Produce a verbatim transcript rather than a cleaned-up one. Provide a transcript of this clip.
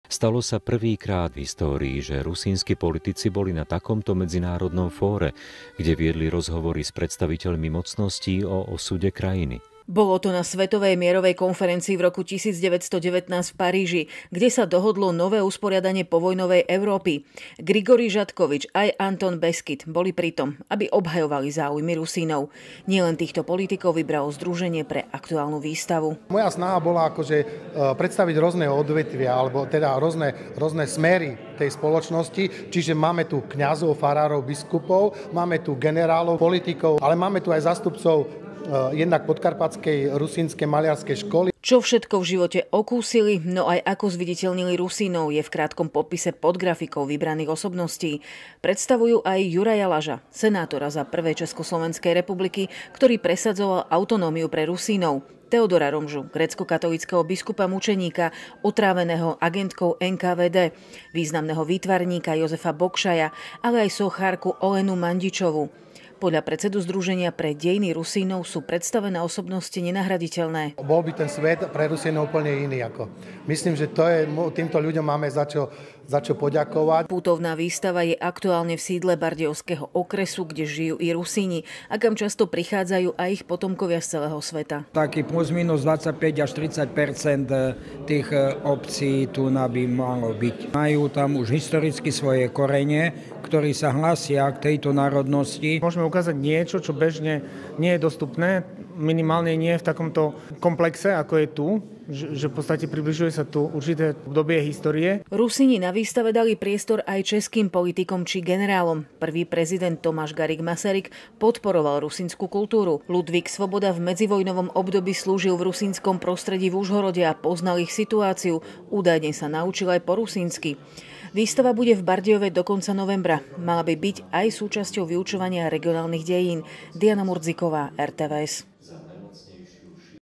Stalo sa prvýkrát v histórii, že rusínsky politici boli na takomto medzinárodnom fóre, kde viedli rozhovory s predstaviteľmi mocností o osude krajiny. Bolo to na Svetovej mierovej konferencii v roku devätnásťstodevätnásť v Paríži, kde sa dohodlo nové usporiadanie povojnovej Európy. Grigorij Žatkovič aj Anton Beskyt boli pritom, aby obhajovali záujmy Rusínov. Nielen týchto politikov vybralo združenie pre aktuálnu výstavu. Moja snaha bola akože predstaviť rôzne odvetvia, alebo teda rôzne, rôzne smery tej spoločnosti. Čiže máme tu kňazov, farárov, biskupov, máme tu generálov, politikov, ale máme tu aj zástupcov jednak podkarpatskej rusínskej maliarskej školy. Čo všetko v živote okúsili, no aj ako zviditeľnili Rusínov, je v krátkom popise pod grafikou vybraných osobností. Predstavujú aj Juraja Laža, senátora za prvé Československej republiky, ktorý presadzoval autonómiu pre Rusínov. Teodora Romžu, grécko-katolického biskupa mučeníka, otráveného agentkou en ká vé dé, významného výtvarníka Jozefa Bokšaja, ale aj sochárku Olenu Mandičovu. Podľa predsedu Združenia pre dejiny Rusínov sú predstavené osobnosti nenahraditeľné. Bol by ten svet pre Rusínov úplne iný. Ako. Myslím, že to je, týmto ľuďom máme za čo, za čo poďakovať. Putovná výstava je aktuálne v sídle Bardejovského okresu, kde žijú i Rusíni a kam často prichádzajú aj ich potomkovia z celého sveta. Taký plus minus dvadsaťpäť až tridsať percent tých obcí tu by malo byť. Majú tam už historicky svoje korene, ktorí sa hlásia k tejto národnosti. Môžeme ukázať niečo, čo bežne nie je dostupné, minimálne nie v takomto komplexe, ako je tu, že v podstate približuje sa tu určité obdobie histórie. Rusíni na výstave dali priestor aj českým politikom či generálom. Prvý prezident Tomáš Garrigue Masaryk podporoval rusínsku kultúru. Ludvík Svoboda v medzivojnovom období slúžil v rusínskom prostredí v Užhorode a poznal ich situáciu. Údajne sa naučil aj po rusínsky. Výstava bude v Bardejove do konca novembra. Mala by byť aj súčasťou vyučovania regionálnych dejín. Diana Murdziková, er té vé es.